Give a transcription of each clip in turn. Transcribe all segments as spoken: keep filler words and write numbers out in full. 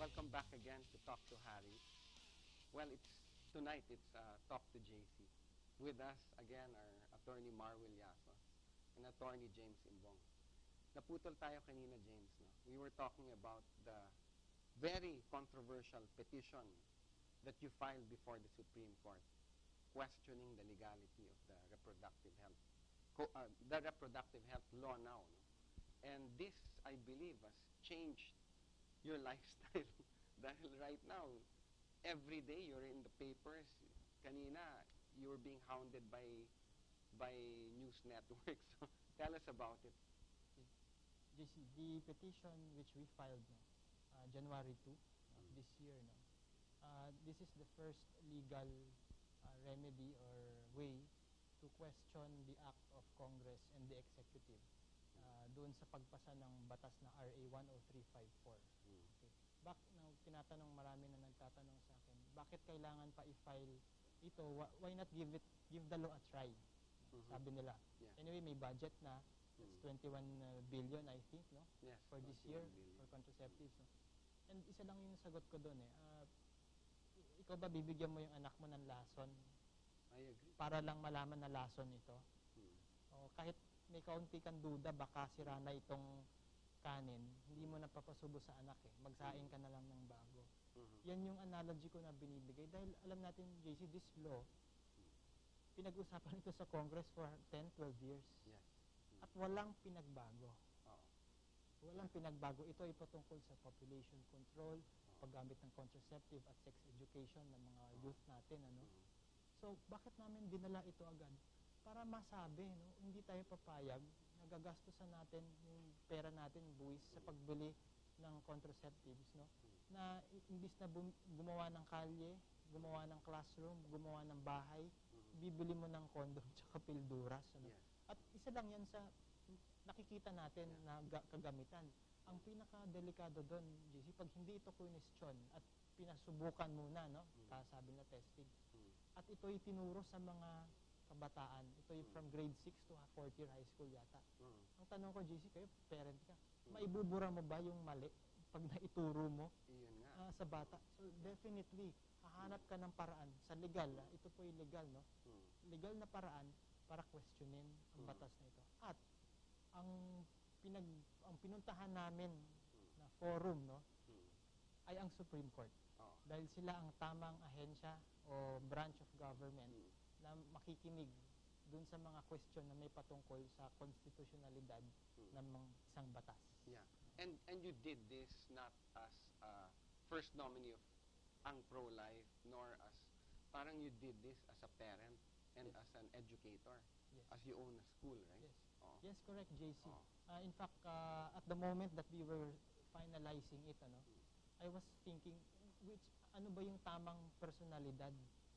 welcome back again to Talk to Harry. Well, it's tonight it's uh, Talk to J C. With us again are Attorney Mar Villasos and Attorney James Imbong. Naputol tayo kanina, James. No? We were talking about the very controversial petition that you filed before the Supreme Court, questioning the legality of the reproductive health, co- uh, the reproductive health law now. No? And this, I believe, has changed your lifestyle. Dahil right now, every day you're in the papers. Kanina, you were being hounded by by news networks. So tell us about it. J C, the petition which we filed no, uh, January second of this year, no, uh, this is the first legal uh, remedy or way to question the act of Congress and the executive uh, doon sa pagpasa ng batas na R A one oh three five four. Okay. Bak, now, tinatanong marami na nagtatanong sa akin, bakit kailangan pa i-file ito? Why not give it, give the law a try? Mhm. Sabi nila. Yeah. Anyway, may budget na. It's Mm. twenty-one uh, billion, I think, no? Yes, For this year, twenty-one billion. for contraceptives. No? And isa lang yung sagot ko doon eh. Uh, ikaw ba bibigyan mo yung anak mo ng lason I agree. para lang malaman na lason ito? Hmm. O kahit may kaunti kang duda, baka sira na itong kanin, hindi mo napapasubo sa anak eh. Magsaing ka na lang ng bago. Mhm. Yan yung analogy ko na binibigay. Dahil alam natin, J C, this law, pinag-usapan ito sa Congress for ten, twelve years. Yes. At walang pinagbago. Oo. Walang pinagbago. Ito ay patungkol sa population control, paggamit ng contraceptive at sex education ng mga youth natin. Ano? Mhm. So, bakit namin dinala ito agad? Para masabi, no, hindi tayo papayag, nagagastusan natin yung pera natin, buwis sa pagbili ng contraceptives, no? Na i- imbis na bum- gumawa ng kalye, gumawa ng classroom, gumawa ng bahay, bibili mo ng condom tsaka pilduras. Ano? Yes. At isa lang yan sa nakikita natin na ga- kagamitan. Ang pinaka-delikado doon, J C, pag hindi ito question at pinasubukan muna, no? Kasabi na testing. Mm. At ito'y tinuro sa mga kabataan. Ito'y from grade six to fourth year high school yata. Mm. Ang tanong ko, J C, kayo, parent ka, maibubura mo ba yung mali pag naituro mo Iyon nga. ah, sa bata? So, definitely, hahanap ka ng paraan sa legal. Ah, ito po yung legal, no? Mm. Legal na paraan para questionin ang Mm. batas na ito. At ang pinag ang pinuntahan namin na forum, no, Mm. ay ang Supreme Court. Oo. Dahil sila ang tamang ahensya o branch of government Mm. na makikinig dun sa mga question na may patungkol sa konstitusyonalidad Mm. ng mga isang batas. Yeah. And and you did this not as a first nominee of ang pro-life, nor as, parang you did this as a parent and Yes. as an educator, Yes. as you own a school, right? Yes. Oo. Yes, correct, J C. Oo. Uh, in fact, uh, at the moment that we were finalizing it, ano, I was thinking, which ano ba yung tamang personalidad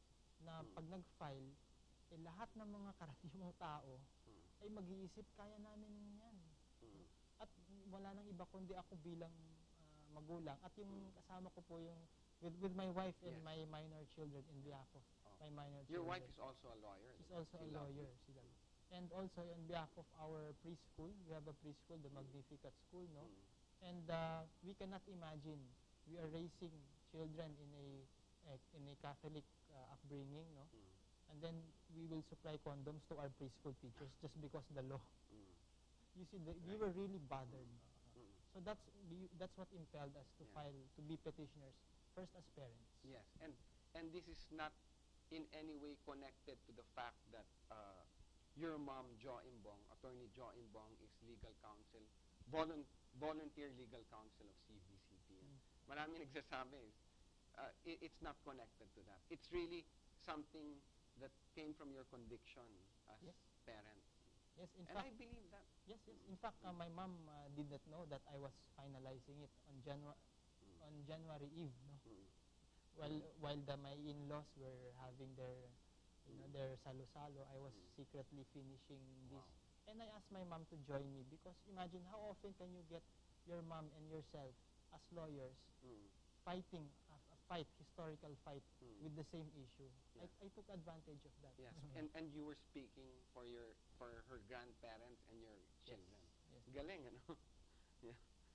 na Mm. pag nag-file, eh, lahat ng mga karaniwang tao Mm. ay mag-iisip, kaya namin yan. Mm. At wala nang iba kundi ako bilang ah, magulang. At yung kasama ko po yung, with, with my wife and Yes. my minor children in behalf of Oh. my minor Your children. wife is also a lawyer. She's di ba? also She a loves lawyer. it. Sila. And also on behalf of our preschool, we have a preschool, the Magnificat School, no? Mm. And uh, we cannot imagine we are raising children in a eh, in a Catholic uh, upbringing, no? Mm. And then we will supply condoms to our preschool teachers just because the law. Mm. You see, the, we were really bothered. Mm. So that's we, that's what impelled us to Yeah. file to be petitioners first as parents. Yes, and and this is not in any way connected to the fact that uh, your mom, Jo Imbong, Attorney Jo Imbong, is legal counsel, volun- volunteer legal counsel of C B C P. Mm. Marami nagsasabi, uh, i- it's not connected to that. It's really something that came from your conviction as Yes. parent. Yes, in And I fact, believe that. yes, yes. In fact, uh, my mom uh, did not know that I was finalizing it on January Mm. on January Eve, no? Mm. While while the, my in-laws were having their you know their salo-salo, I was Mm. secretly finishing this. Wow. And I asked my mom to join me because imagine how often can you get your mom and yourself as lawyers Mm. fighting a, a fight, historical fight Mm. with the same issue. Yeah. I, I took advantage of that. Yes, and and you were speaking for your for her grandparents and your Yes, children. yes. Galing, ano? Yeah.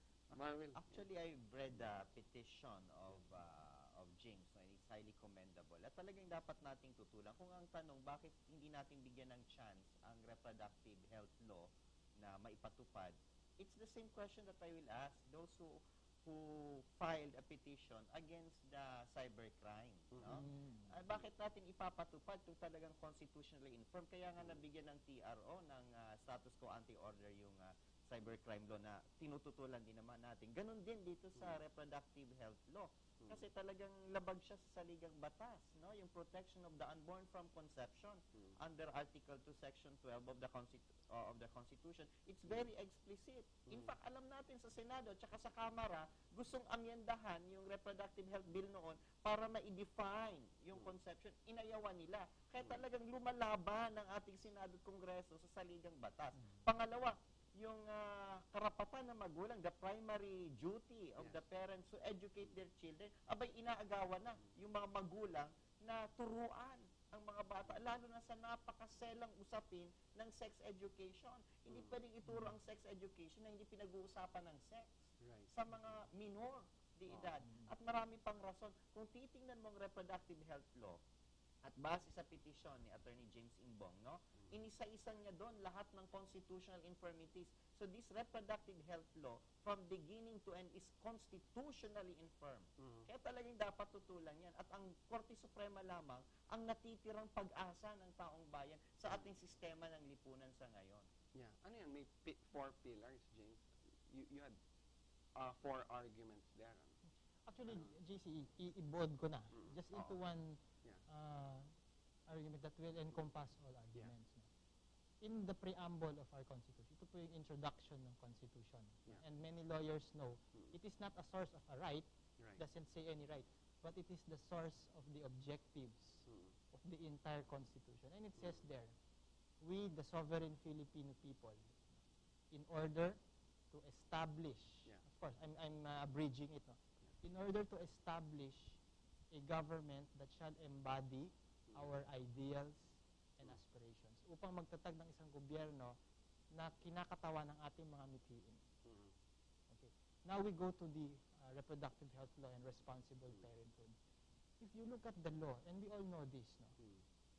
Marvel. Actually, I read the petition of uh, of James, no, and it's highly commendable. At talagang dapat nating tutulan. Kung ang tanong, bakit hindi natin bigyan ng chance ang reproductive health law na maipatupad, it's the same question that I will ask those who who filed a petition against the cybercrime. No? Mm. Ah, bakit natin ipapatupad kung talagang constitutionally informed? Kaya nga nabigyan ng T R O ng ah, status quo ante order yung ah, cybercrime law na tinututulan din naman natin. Ganon din dito sa reproductive health law. Kasi talagang labag siya sa saligang batas, no? Yung protection of the unborn from conception under Article two, Section twelve of the Constitu- uh, of the Constitution. It's very explicit. In fact, alam natin sa Senado at saka sa Kamara, gustong amyendahan yung reproductive health bill noon para ma-define yung conception. Inayawan nila. Kaya talagang lumalaban ng ating Senado at Kongreso sa saligang batas. Pangalawa, yung ah, karapatan ng magulang, the primary duty of Yes. the parents to educate their children, abay inaagawan na yung mga magulang na turuan ang mga bata, lalo na sa napakaselang usapin ng sex education. Hindi pwedeng ituro ang sex education na hindi pinag-uusapan ng sex Right. sa mga minor de edad. At marami pang rason. Kung titingnan mo ang reproductive health law, at base sa petisyon ni Attorney James Imbong, no? Inisa-isa niya doon lahat ng constitutional infirmities. So this reproductive health law, from beginning to end, is constitutionally infirm. Mhm. Kaya talagang dapat tutulan yan. At ang Korte Suprema lamang ang natitirang pag-asa ng taong bayan sa ating sistema ng lipunan sa ngayon. Yeah. Ano yan? May pi- four pillars, James. You, you had uh, four arguments there. ano? Actually, Ano? J C, i- i-bold ko na Mm. just into Oo. one Yeah. uh, argument that will encompass all arguments. No? In the preamble of our Constitution, ito po yung introduction ng Constitution. Yeah. And many lawyers know, Mm. it is not a source of a right, Right. doesn't say any right, but it is the source of the objectives Mm. of the entire Constitution. And it says there, we, the sovereign Filipino people, in order to establish, Yeah. of course, I'm, I'm uh, abridging it, no? In order to establish a government that shall embody our ideals and aspirations, upang magtatag ng isang gobyerno na kinakatawa ng ating mga mithiin. Mhm. Okay. Now we go to the uh, reproductive health law and responsible parenthood. If you look at the law, and we all know this, no? Mm.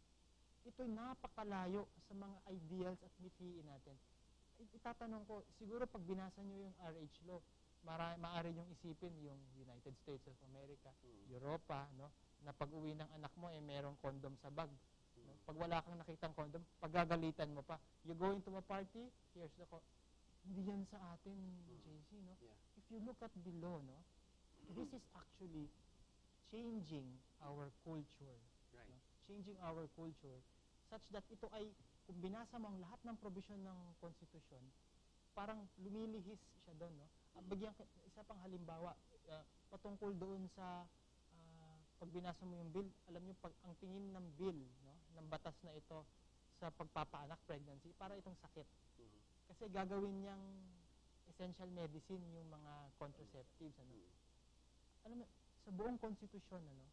Ito'y napakalayo sa mga ideals at mithiin natin. I- Itatanong ko, siguro pag binasa nyo yung R H law, mara, maaari nyong isipin yung United States of America, Mm. Europa, no? Na pag uwi ng anak mo, eh merong condom sa bag. No? Pag wala kang nakitang condom, pagagalitan mo pa. You go into a party, here's the co- Hindi yan sa atin, J C, no? Yeah. If you look at the law, no? This is actually changing our culture. Right. No? Changing our culture such that ito ay, kung binasa mo ang lahat ng provision ng konstitusyon, parang lumilihis siya doon, no? At bigyan ka- isa pang halimbawa, uh, patungkol doon sa uh, pag binasa mo yung bill, alam niyo pag ang tingin ng bill, no, ng batas na ito sa pagpapaanak, pregnancy, para itong sakit. Mhm. Kasi gagawin niyang essential medicine yung mga contraceptives, ano. Mm. Alam mo, sa buong konstitusyon, ano,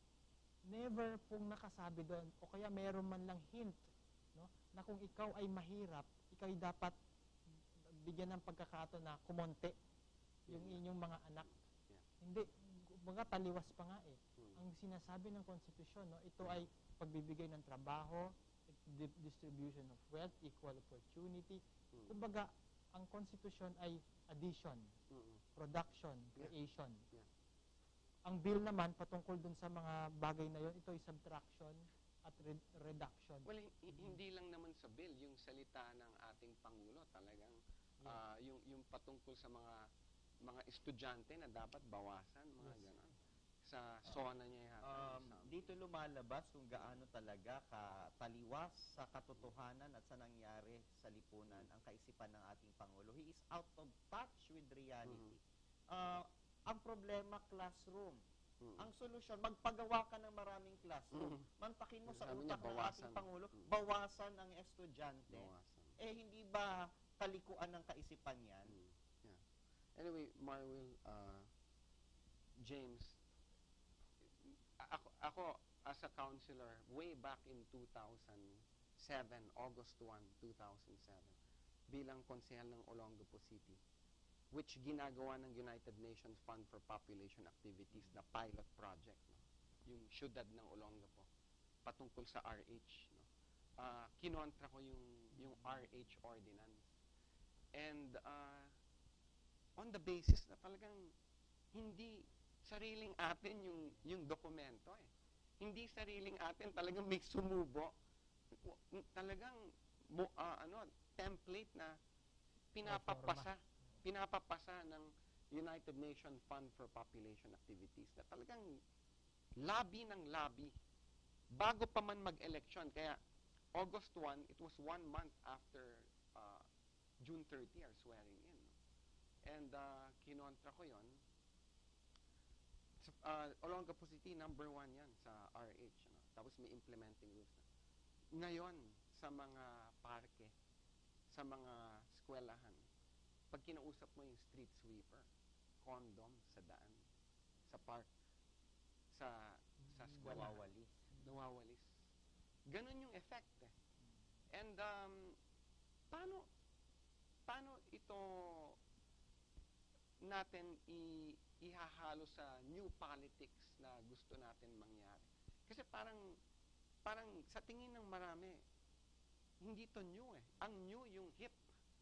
never pong nakasabi doon, o kaya meron man lang hint, no, na kung ikaw ay mahirap, ikaw ay dapat bigyan ng pagkakataon na kumonte yung Yeah. inyong mga anak. Yeah. Hindi, mga taliwas pa nga eh. Mm. Ang sinasabi ng konstitusyon, no, ito ay pagbibigay ng trabaho, di- distribution of wealth, equal opportunity. Mm. Kumbaga, ang konstitusyon ay addition, Mm-mm. production, Yeah. creation. Yeah. Ang bill naman, patungkol dun sa mga bagay na yon, ito ay subtraction at re- reduction. Well, hi- hi- hindi lang naman sa bill, yung salita ng ating Pangulo talagang Yeah. ah, yung yung patungkol sa mga mga estudyante na dapat bawasan, mga Yes. ganon. Sa SONA niya yata. Um, sa- dito lumalabas kung gaano talaga kataliwas sa katotohanan at sa nangyari sa lipunan ang kaisipan ng ating Pangulo. He is out of touch with reality. Ah, ang problema, classroom. Mm. Ang solusyon, magpagawa ka ng maraming classroom. Mm. Mantakin mo sa Sabi niya, utak ng bawasan. ating Pangulo, Mm. bawasan ang estudyante. Bawasan. Eh, hindi ba kalikuan ng kaisipan yan? Mm. Yeah. Anyway, Marwil, uh, James, a- ako, ako as a counselor, way back in two thousand seven, August first, two thousand seven, bilang konsehal ng Olongapo City, which ginagawa ng United Nations Fund for Population Activities na pilot project, no? Yung syudad ng Olongapo, patungkol sa R H. No? Uh, kinontra ko yung, yung R H ordinance. And uh, on the basis na talagang hindi sariling atin yung, yung dokumento eh. Hindi sariling atin, talagang may sumubo. Talagang mo, uh, ano, template na pinapapasa, pinapapasa ng United Nations Fund for Population Activities na talagang lobby ng lobby bago pa man mag-election. Kaya August first, it was one month after uh, June thirtieth, our swearing in. No? And uh, kinontra ko yon. Uh, Olongapo City, number one yan sa R H. No? Tapos may implementing rules na. Ngayon, sa mga parke, sa mga eskwelahan, pag kinausap mo yung street sweeper, condom sa daan, sa park, sa sa eskwela, Nawawalis. nawawalis. Ganun yung effect eh. And um, paano paano ito natin i ihahalo sa new politics na gusto natin mangyari? Kasi parang parang sa tingin ng marami, hindi to new eh. Ang new yung hip.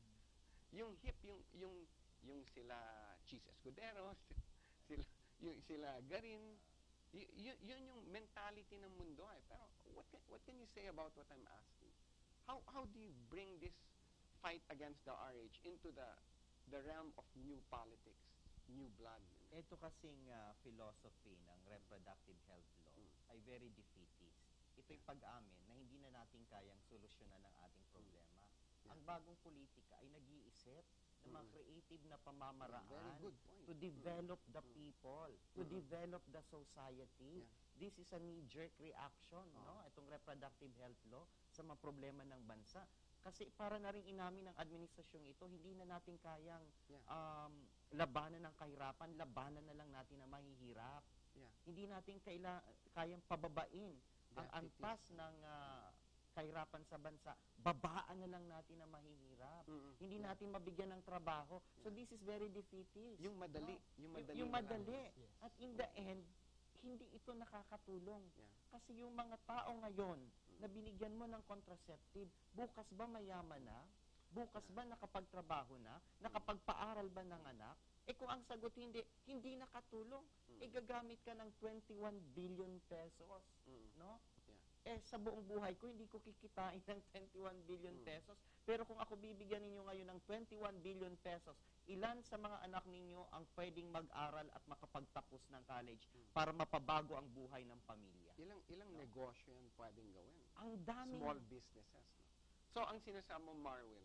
Yung hip, yung yung yung sila Cheese Escudero, sila yung sila Garin, y- y- yun yung mentality ng mundo eh. Pero what can, what can you say about what I'm asking? How how do you bring this fight against the R H into the the realm of new politics, new blood? Ito kasing uh, philosophy ng reproductive health law Mm. ay very defeatist. Ito'y pag-amin na hindi na natin kayang solusyonan ang ating problema. Yeah. Ang bagong politika ay nag-iisip ng mga Mm. creative na pamamaraan Very good point. to develop the Mm. people, to Mm. develop the society. Yeah. This is a knee-jerk reaction, Oh. no? Itong reproductive health law sa mga problema ng bansa. Kasi para na rin inamin ng administrasyong ito, hindi na natin kayang Yeah. um, labanan ng kahirapan, labanan na lang natin ang mahihirap. Yeah. Hindi natin kaila, kayang pababain ang Deficit. antas ng ah, kahirapan sa bansa. Babaan na lang natin ang mahihirap. Mm-mm. Hindi Yeah. natin mabigyan ng trabaho. So Yeah. this is very defeatist. Yung madali, no? yung Y- madali. yung na lang. madali. Yes. At in the end, hindi ito nakakatulong. Yeah. Kasi yung mga tao ngayon na binigyan mo ng contraceptive, bukas ba mayaman na? Bukas ba nakapagtrabaho na? Nakapagpaaral ba ng anak? Eh kung ang sagot hindi, hindi nakatulong, Mm. eh gagamit ka ng twenty-one billion pesos. Mm. No? Yeah. Eh sa buong buhay ko, hindi ko kikitain ng twenty-one billion Mm. pesos. Pero kung ako bibigyan ninyo ngayon ng twenty-one billion pesos, ilan sa mga anak ninyo ang pwedeng mag-aral at makapagtapos ng college Mm. para mapabago ang buhay ng pamilya? Ilang ilang No. negosyo yan pwedeng gawin. Ang daming Small businesses. No? So ang sinasama mo, Marwil,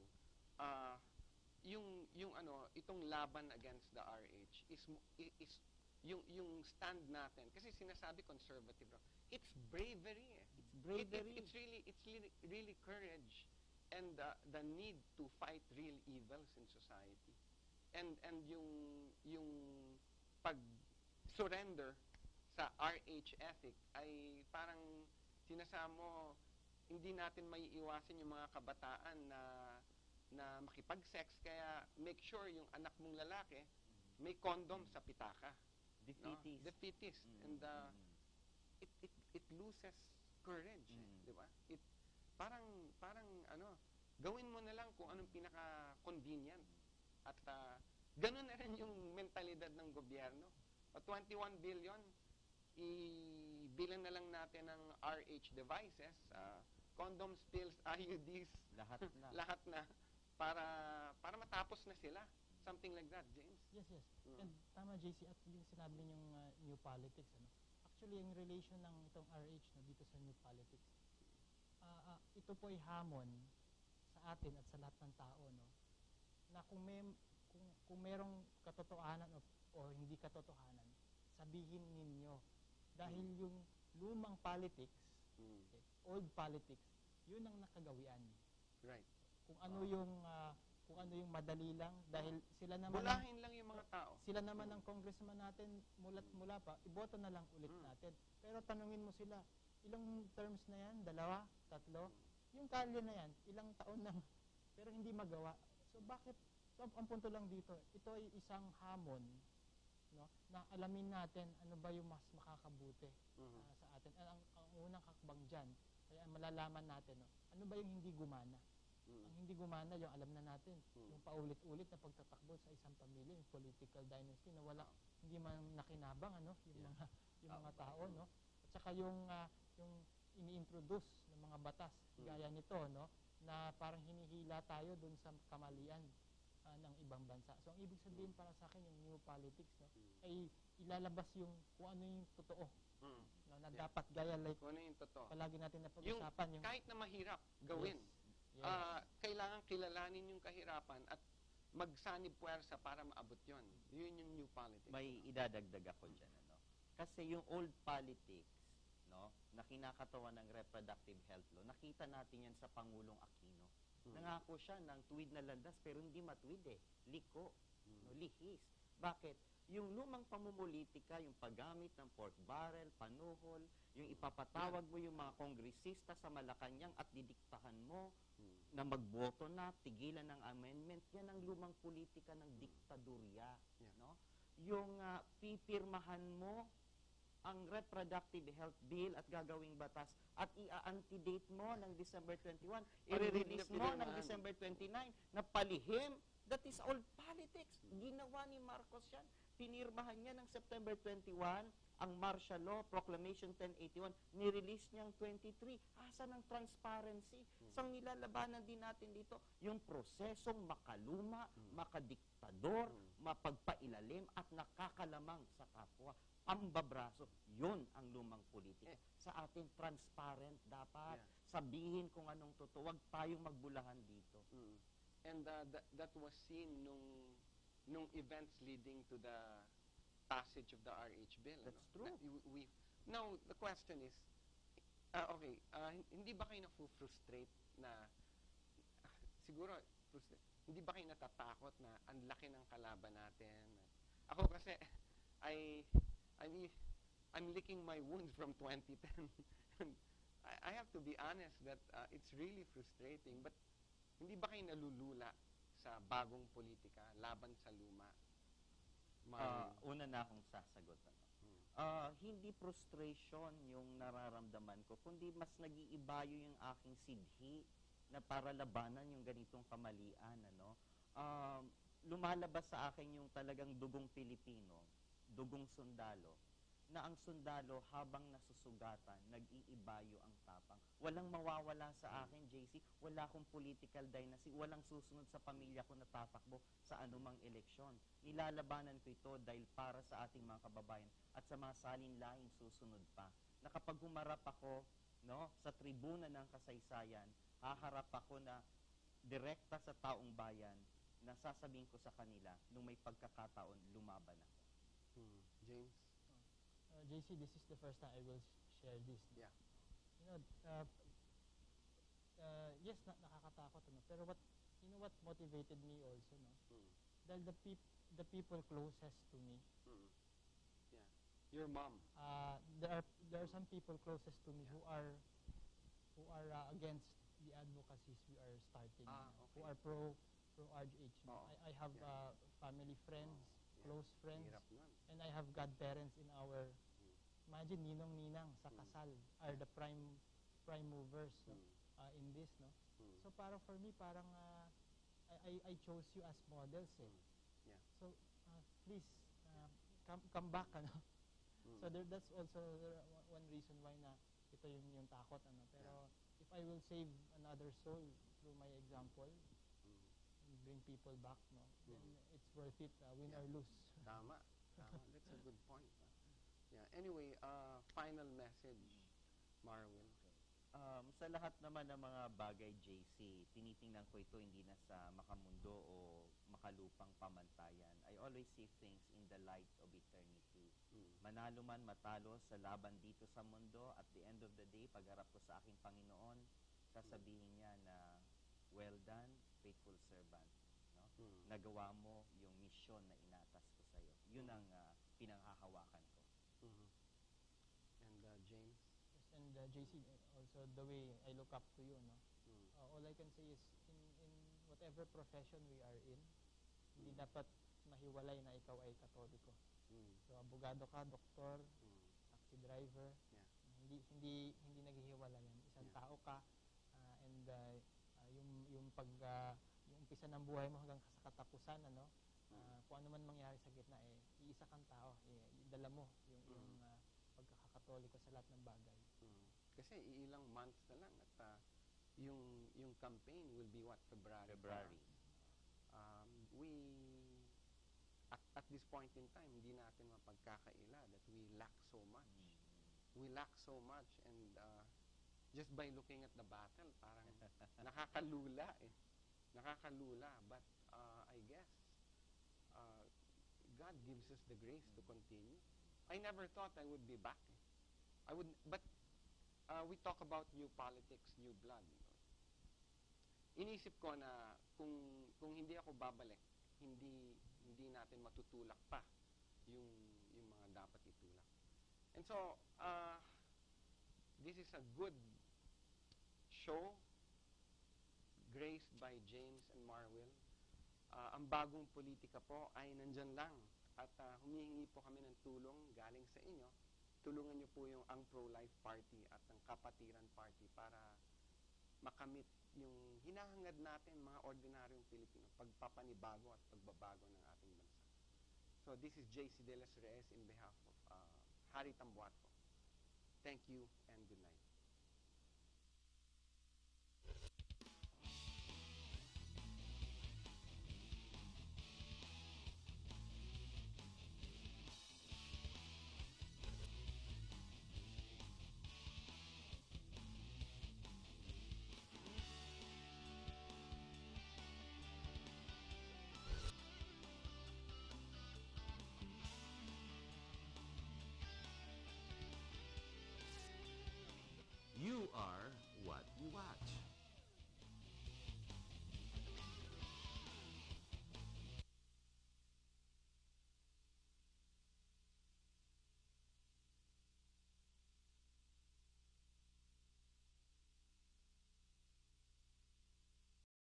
ah yung yung ano, itong laban against the R H is mo- i- is yung yung stand natin kasi sinasabi conservative raw. It's bravery. Eh. it's It, bravery. it, it's really it's really, really courage and the the need to fight real evils in society. And and yung yung pag surrender sa R H ethic ay parang sinasama mo hindi natin may iwasan yung mga kabataan na na makipag-sex kaya make sure yung anak mong lalaki may condom sa pitaka. No? Defeatist. Defeatist. Mm, And uh, mm. it it it loses courage, eh, Mm. 'di ba? It parang parang ano, gawin mo na lang kung anong pinaka convenient. At uh, ganun na rin yung mentalidad ng gobyerno. O twenty-one billion ibilan na lang natin ng R H devices, uh, condoms, pills, I U Ds, Lahat na. lahat na para para matapos na sila. Something like that, James. Yes, yes. Mm. And tama, J C, at yung sinabi niyong uh, new politics, ano? Actually, yung relation ng itong R H no, dito sa new politics, ah ah, ito po ay hamon sa atin at sa lahat ng tao, no? Na kung may kung, kung merong katotohanan o, o hindi katotohanan, sabihin ninyo. Dahil yung lumang politics, Mm. okay, old politics, yun ang nakagawian. Right. Kung ano yung ah, kung ano yung madali lang dahil sila naman ang- Bulahin lang yung mga tao. sila naman ang congressman natin mula't mula pa, iboto na lang ulit Mm. natin. Pero tanungin mo sila, ilang terms na yan? Dalawa? Tatlo? Yung kalye na yan, ilang taon na, pero hindi magawa. So bakit So, ang, ang punto lang dito, ito ay isang hamon, no, na alamin natin ano ba yung mas makakabuti Mhm. ah, sa atin. Ang, ang, ang unang hakbang dyan, ay ang malalaman natin, no, ano ba yung hindi gumana. Mm. Ang hindi gumana, yung alam na natin, Mm. yung paulit-ulit na pagtatakbo sa isang pamilya, yung political dynasty na wala, Ah. hindi man nakinabang, ano, yung Yeah. mga yung Ah, mga tao, no. At saka yung ah, yung ini-introduce ng mga batas Mm. gaya nito, no, na parang hinihila tayo dun sa kamalian ah, ng ibang bansa. So ang ibig sabihin Mm. para sa akin yung new politics, no, Mm. ay ilalabas yung kung ano yung totoo, Mm. no, na Yeah. dapat gaya like Kung ano yung totoo. palagi natin na Yung, pag-usapan yung, kahit na mahirap gawin, yes, ah, kailangan kilalanin yung kahirapan at magsanib puwersa para maabot yon. Yun yung new politics. May idadagdag ako dyan, ano? Kasi yung old politics, no, na kinakatawan ng reproductive health law, nakita natin yan sa Pangulong Aquino. Mm. Nangako siya ng tuwid na landas, pero hindi matuwid eh. Liko, Mm. no, lihis. Bakit? Yung lumang pamumulitika, yung paggamit ng pork barrel, panuhol, yung ipapatawag mo yung mga kongresista sa Malacanang at didiktahan mo Mm. na magboto na, tigilan ng amendment, yan ang lumang politika ng diktadurya. Yeah. No? Yung ah, pipirmahan mo ang reproductive health bill at gagawing batas at i-antidate mo ng December twenty-one, i-release mo ng pinirmahan. December twenty-nine na palihim. That is all politics. Ginawa ni Marcos yan. Pinirmahan niya ng September twenty-one ang martial law, Proclamation ten eighty-one, ni-release niyang twenty-three. Asa ng transparency? Sang nilalabanan din natin dito, yung prosesong makaluma, makadiktador, mapagpailalim at nakakalamang sa kapwa. Pambabraso, yun ang lumang politika. Eh. Sa atin, transparent dapat. Yeah. Sabihin kung anong totoo. Huwag tayong magbulahan dito. Mm. And uh, that, that was seen nung nung events leading to the passage of the R H bill. That's ano? true. Na- we, we, now, the question is, uh, okay, uh, hin- hindi ba kayo nafu-frustrate na, ah, siguro, frustra- hindi ba kayo natatakot na ang laki ng kalaban natin? Ako kasi, I, I'm, I'm licking my wounds from twenty ten. I, I have to be honest that uh, it's really frustrating. But hindi ba kayo nalulula sa bagong politika laban sa luma? Ah, Marvin? una na akong sasagot. Ano? Hmm. Ah, hindi frustration yung nararamdaman ko, kundi mas nag-iibayo yung aking sidhi na para labanan yung ganitong kamalian. Ano? Um, lumalabas sa akin yung talagang dugong Pilipino, dugong sundalo, na ang sundalo habang nasusugatan, nag-iibayo ang tapang. Walang mawawala sa akin, J C. Wala akong political dynasty. Walang susunod sa pamilya ko na tatakbo sa anumang eleksyon. Nilalabanan ko ito dahil para sa ating mga kababayan at sa mga salinlaing susunod pa. Na kapag humarap ako, no, sa tribuna ng kasaysayan, haharap ako na direkta sa taong bayan na sasabihin ko sa kanila nung may pagkakataon, lumaban ako. Hmm. James? uh, J C, this is the first time I will sh- share this. Yeah. You know, uh, uh, yes, na nakakatakot, ano, pero what, you know what motivated me also, no? Hmm. Dahil the, peop- the people closest to me, Hmm. Yeah. Your mom? uh, there are there are some people closest to me who are who are uh, against the advocacies we are starting, Ah, uh, okay. who are pro pro R G H. no? Oo, I, I have yeah. uh, family friends, Yeah. close friends, Hirap nun. and I have godparents in our, imagine, ninong ninang sa Mm. kasal are the prime prime movers, no? Hmm. uh, in this, no? Hmm. So parang for me, parang uh, I, I I chose you as models, eh. Hmm. Yeah. So uh, please uh, come come back, ano. Hmm. So there, that's also uh, one- one reason why na ito yung yung takot, ano. Pero if I will save another soul through my example, Hmm. and bring people back, no, then Mm. it's worth it, uh, win Yeah. or lose. Tama. Tama. That's a good point. ah. Yeah. Anyway, uh, final message, Marwin. Um, sa lahat naman ng mga bagay, J C, tinitingnan ko ito hindi na sa makamundo o makalupang pamantayan. I always see things in the light of eternity. Hmm. Manalo man matalo sa laban dito sa mundo, at the end of the day, pagharap ko sa aking Panginoon, sasabihin niya na, well done, faithful servant. No? Hmm. Nagawa mo yung misyon na inatas ko sa'yo. Yun ang ah, pinanghahawakan ko. Mhm. And uh, James? Yes, and uh, J C, uh, also the way I look up to you, no. Hmm. Uh, all I can say is in in whatever profession we are in, Hindi Mm. dapat mahiwalay na ikaw ay Katoliko. Mm. So abogado ka, doktor, Mm. taxi driver, Yeah. hindi hindi hindi naghihiwalay yan. Isang Yeah. tao ka, ah, and uh, ah, yung yung pag ah, yung umpisa ng buhay mo hanggang sa katapusan, ano, Mm. ah, kung ano man mangyari sa gitna, eh iisa kang tao, eh, dala mo yung Mm. yung ah, pagkakakatoliko sa lahat ng bagay. Mm. Kasi ilang months na lang at ah, yung yung campaign will be what, February pa February. lang. Um, we at, at this point in time hindi natin mapagkakaila that we lack so much. We lack so much, and uh, just by looking at the battle parang nakakalula eh. Nakakalula, but uh, I guess uh, God gives us the grace to continue. I never thought I would be back. eh. I would, but uh, we talk about new politics, new blood. Inisip ko na kung kung hindi ako babalik, hindi hindi natin matutulak pa yung yung mga dapat itulak. And so, uh, this is a good show graced by James and Marwil. Uh, ang bagong politika po ay nandyan lang at uh, humihingi po kami ng tulong galing sa inyo. Tulungan niyo po yung ang Pro-Life Party at ang Kapatiran Party para makamit yung hinahangad natin mga ordinaryong Pilipino, pagpapanibago at pagbabago ng ating bansa. So this is J C De Los Reyes in behalf of uh, Harry Tambuato. Thank you and good night.